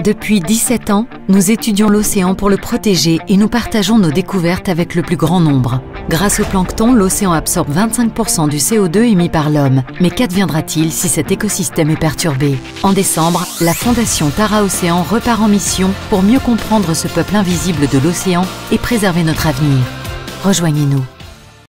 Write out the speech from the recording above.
Depuis 17 ans, nous étudions l'océan pour le protéger et nous partageons nos découvertes avec le plus grand nombre. Grâce au plancton, l'océan absorbe 25% du CO2 émis par l'homme. Mais qu'adviendra-t-il si cet écosystème est perturbé? En décembre, la Fondation Tara Océan repart en mission pour mieux comprendre ce peuple invisible de l'océan et préserver notre avenir. Rejoignez-nous.